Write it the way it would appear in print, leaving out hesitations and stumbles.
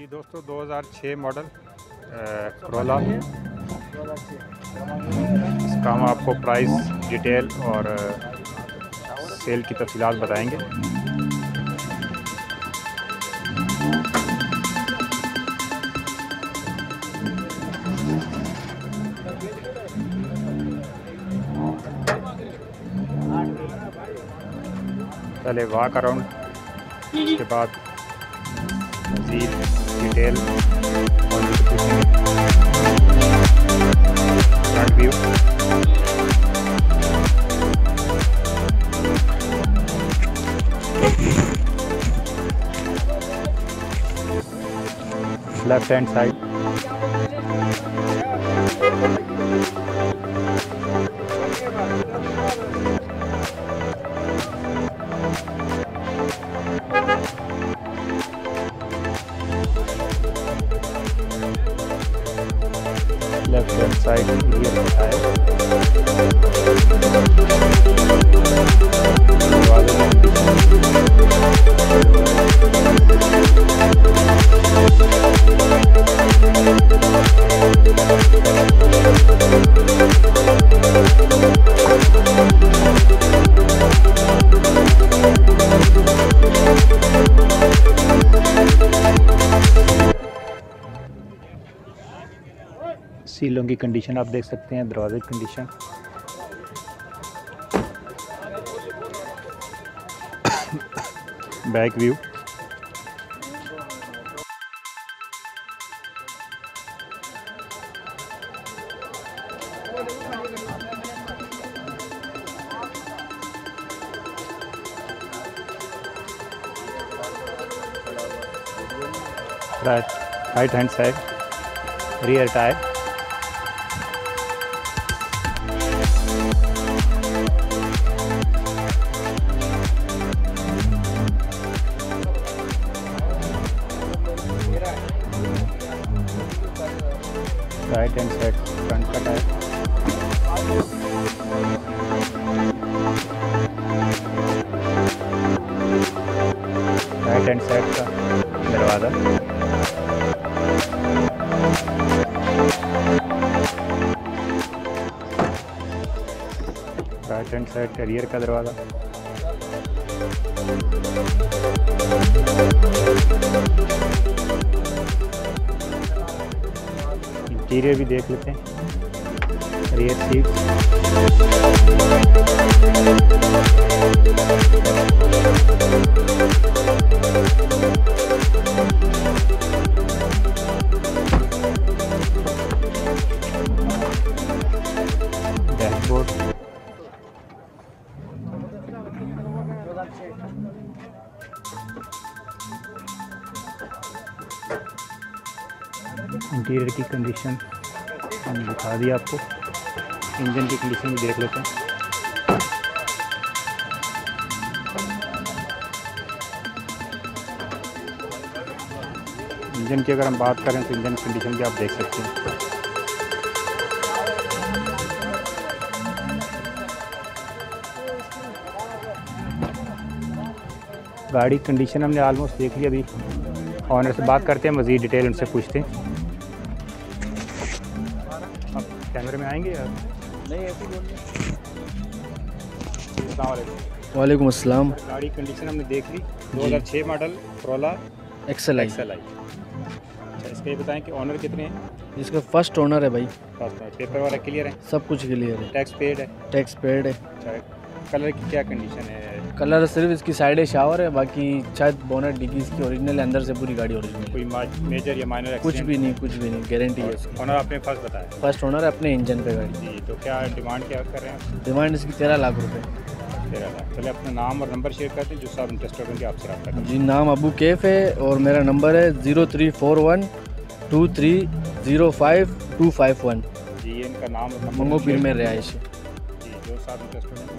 जी दोस्तों 2006 model Corolla। इसका हम आपको प्राइस, डिटेल और सेल की तफसीलात बताएंगे। पहले वॉक अराउंड, उसके बाद मज़ीद डिटेल और front view. Left hand side, left hand side rear tyre, सीलों की कंडीशन आप देख सकते हैं, दरवाजे की condition. Back view, right hand side rear tyre, right hand side front का टायर, राइट हैंड साइड का दरवाज़ा, राइट हैंड साइड रियर का दरवाज़ा, इंटीरियर भी देख लेते हैं। रियर सीट, डैशबोर्ड, इंटीरियर की कंडीशन हमने दिखा दी आपको। इंजन की कंडीशन भी देख लेते हैं। इंजन की अगर हम बात करें तो इंजन कंडीशन भी आप देख सकते हैं। गाड़ी कंडीशन हमने ऑलमोस्ट देख ली। अभी ऑनर से बात करते हैं, मज़ीद डिटेल उनसे पूछते हैं। आप कैमरे में आएंगे यार? नहीं, ऐसे बोलिए। वालेकुम अस्सलाम। गाड़ी कंडीशन हमने देख ली। 2006 मॉडल Corolla XLi। अच्छा, इसका ये बताएं कि ऑनर कितने हैं? इसका फर्स्ट ओनर है भाई। फर्स्ट है। पेपर वगैरह क्लियर है? सब कुछ क्लियर है। टैक्स पेड है? टैक्स पेड है। अच्छा, कलर की क्या कंडीशन है? कलर सिर्फ इसकी साइड शावर है, बाकी शायद बोनट डिग्गी इसकी ओरिजिनल है, अंदर से पूरी गाड़ी ओरिजिनल। कोई मेजर या माइनर कुछ भी नहीं, गारंटी है इसकी। ऑनर आपने फर्स्ट बताया? फर्स्ट ओनर है अपने इंजन पे गाड़ी। जी, तो क्या डिमांड क्या कर रहे हैं? डिमांड इसकी 13 लाख रुपए। 13 लाख। चलिए अपना नाम और नंबर शेयर करते हैं, जो सब इंटरेस्टेड होंगे आपसे रब्ता करें। जी, नाम अबू कैफ है और मेरा नंबर है 03412305 251। जी, इनका नाम और नंबर मंगो पीर में रिहाइश है। जी, जो सब इंटरेस्टेड हैं